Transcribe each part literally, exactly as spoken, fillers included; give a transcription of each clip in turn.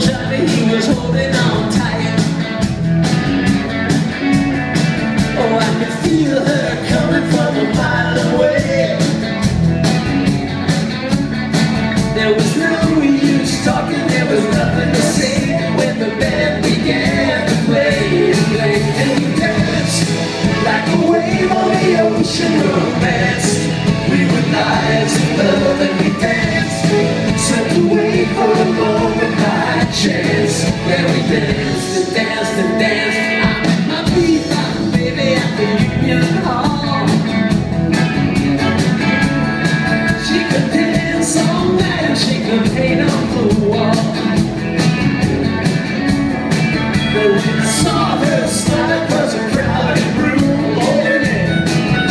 Johnny, he was holding on tight. Oh, I could feel her coming from a mile away. There was no use talking, there was nothing to say when the band began to play and play. And we danced like a wave on the ocean, romance. We were lives in love and we danced, slipped away for a moment by chance. Then we danced and danced and danced. I met my beat, my baby at the Union Hall. She could dance all night and she could paint on the wall. But when I saw her smile, it was a crowded room, oh yeah.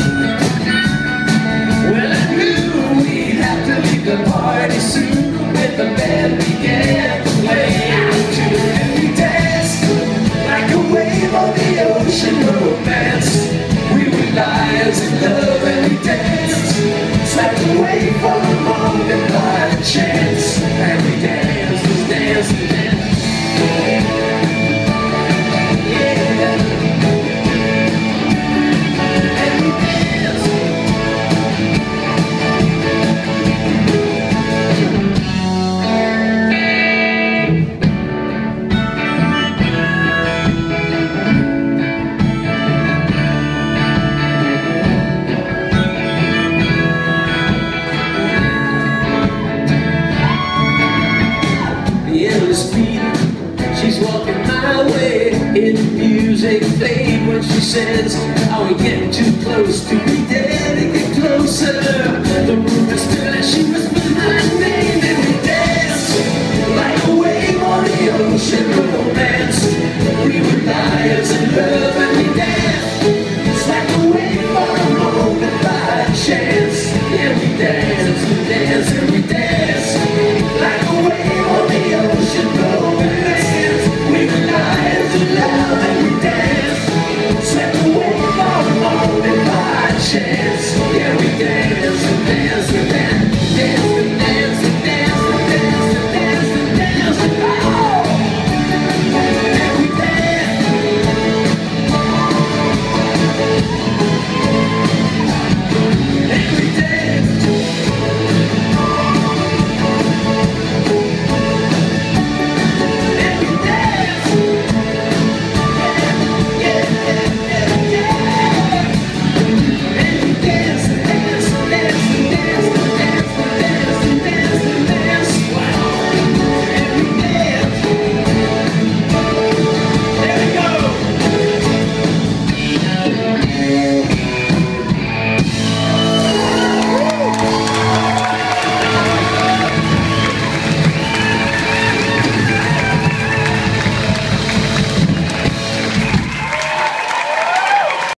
Well, I knew we'd have to leave the party soon when the band began to play out tune. And we danced like a wave on the ocean, romance. We were liars in love and we danced, slipped away for a moment by chance. And we danced, was dancing, danced. Yeah. And we danced. The endless beat, she's walking my way. In the music fade when she says, are we getting too close to be dead and get closer? The rumor still as she whispered my name. And we danced like a wave on the ocean, romance. We were liars in love.